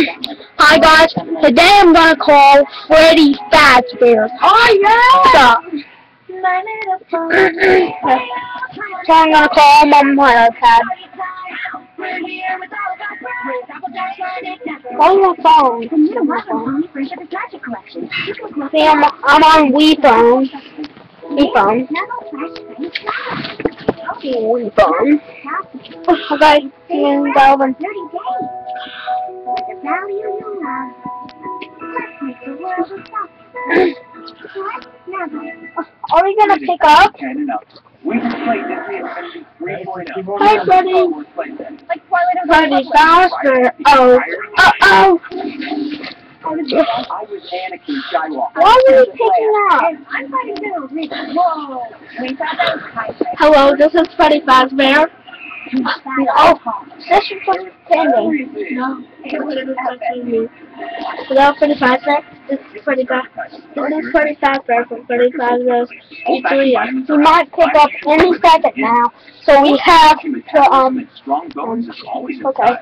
Hi guys, today I'm gonna call Freddy Fazbear. Oh yeah! So I'm gonna call him on my iPad. Call my phone. See, I'm on Wii phone. Wii phone. Wii phone. Okay, Galvin. Are we gonna pick up? Hi, Freddy. Freddy Fazbear. Oh. Uh-oh. Why are you picking up? Hello, this is Freddy Fazbear. Oh, this is just pending. No. Hello, Freddy Fazbear. This is Freddy Fazbear. This is Freddy Fazbear from Freddy Fazbear's Pizzeria. He might pick up any second now, so we have to okay.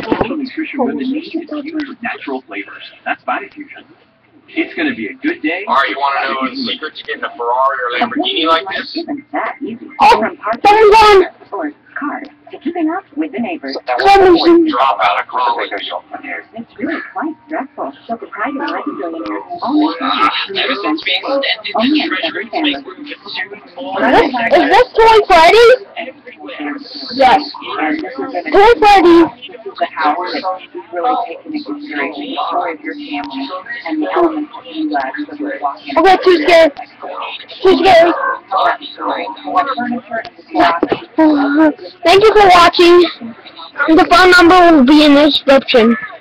Natural flavors. That's body fusion. It's going to be a good day. Alright, you want to know the secret to getting a Ferrari or Lamborghini like this? Oh, someone! Or cars to keeping up with the neighbors. Drop out of college. It's really quite stressful. So the private life billionaires only Ever since being extended to treasury to make room for Is this Toy Freddy? Yes. Toy Freddy. the house that you really take into consideration the story of your family and the elements that you sort of walk in. Okay, too scared. Too scary. Thank you for watching. The phone number will be in the description.